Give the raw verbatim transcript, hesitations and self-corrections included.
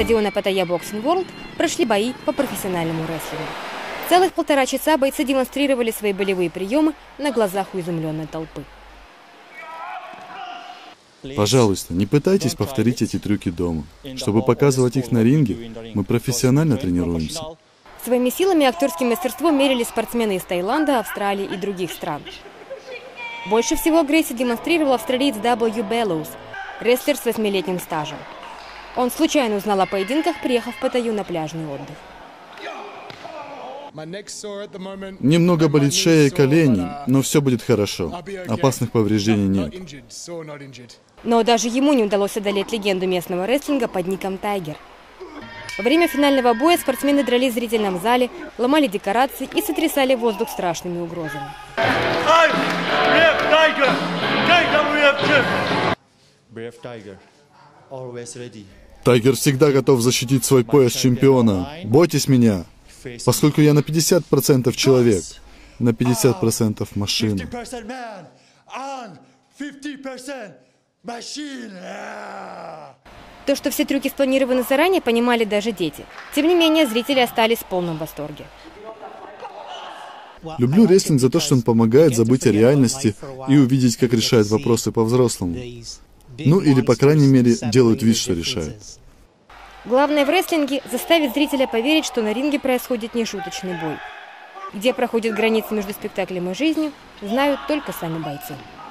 стадиона Паттайя Boxing World прошли бои по профессиональному рестлингу. Целых полтора часа бойцы демонстрировали свои болевые приемы на глазах у изумленной толпы. Пожалуйста, не пытайтесь повторить эти трюки дома. Чтобы показывать их на ринге, мы профессионально тренируемся. Своими силами и актерским мастерством мерились спортсмены из Таиланда, Австралии и других стран. Больше всего Грейси демонстрировал австралиец Дабл Ю Беллоус, рестлер с восьмилетним стажем. Он случайно узнал о поединках, приехав в Паттайю на пляжный отдых. Немного болит шея и колени, но все будет хорошо. Опасных повреждений нет. Но даже ему не удалось одолеть легенду местного рестлинга под ником Тайгер. Во время финального боя спортсмены дрались в зрительном зале, ломали декорации и сотрясали воздух страшными угрозами. Тайгер всегда готов защитить свой пояс чемпиона. Бойтесь меня, поскольку я на пятьдесят процентов человек, на пятьдесят процентов машина. То, что все трюки спланированы заранее, понимали даже дети. Тем не менее, зрители остались в полном восторге. Люблю рестлинг за то, что он помогает забыть о реальности и увидеть, как решает вопросы по-взрослому. Ну или, по крайней мере, делают вид, что решают. Главное в рестлинге – заставить зрителя поверить, что на ринге происходит нешуточный бой. Где проходит граница между спектаклем и жизнью, знают только сами бойцы.